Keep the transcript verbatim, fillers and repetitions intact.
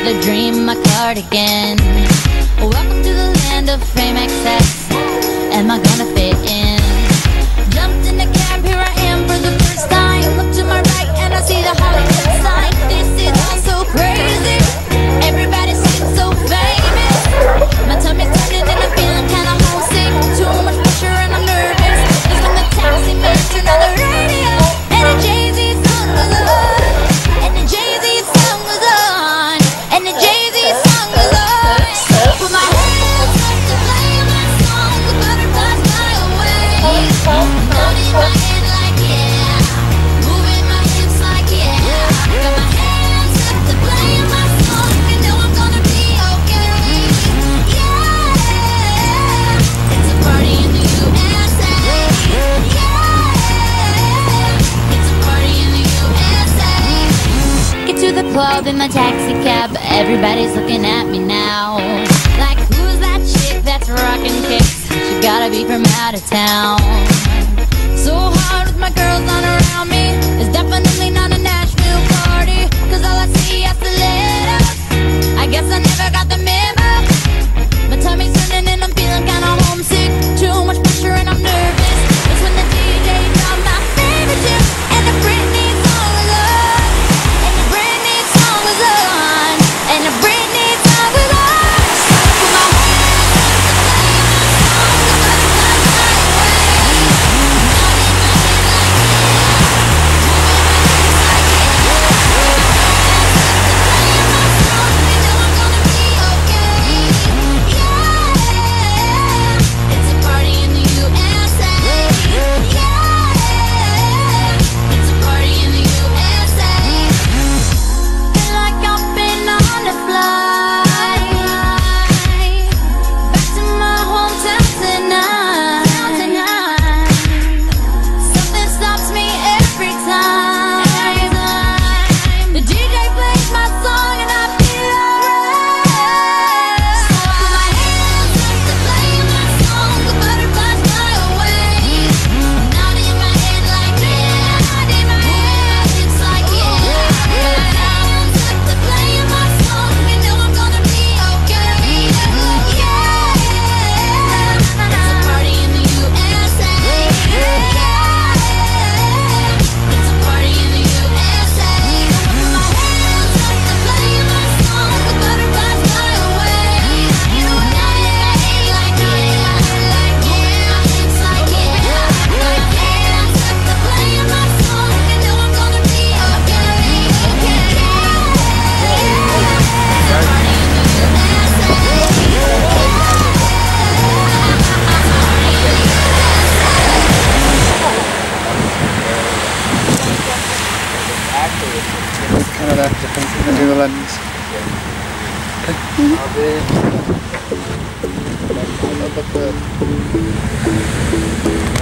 the dream, my cardigan. Welcome to the land of fame excess. Am I gonna fit in? Jumped in the cab, here I am for the first time. Look to my right and I see the Hollywood sign. This is all so crazy. Everybody seems so famous. My tummy's turning and I'm feeling kinda homesick. Too much pressure and I'm nervous. That's when the taxi man turned on the radio and the Jay-Z song was on. And the Jay-Z song was on. And the Jay-Z song was on. Put my hands up to play my song. The butterflies fly away. Nodding my head like yeah. Moving my hips like yeah. Got my hands up to play my song. You know I'm gonna be okay. Yeah. It's a party in the U S A. Yeah. It's a party in the U S A. Get to the club in my taxi cab. Everybody's looking at me now. Like, who's that chick that's rockin' kicks? She gotta be from out of town. So hard with my girls not around me. It's definitely not a Nashville party. Cause all I see is the letters. I guess I never got the memo. My tummy's turning and I'm feeling kinda homesick. Too much pressure and I'm nervous. That's when the D J dropped my favorite tune. And the Britney song was on. And the Britney song was on. And the Britney song was on. Put my hands up to play my song. The butterflies fly away. Nodding my head like yeah. Moving my hips like yeah. Canada, different from the Netherlands. I'll be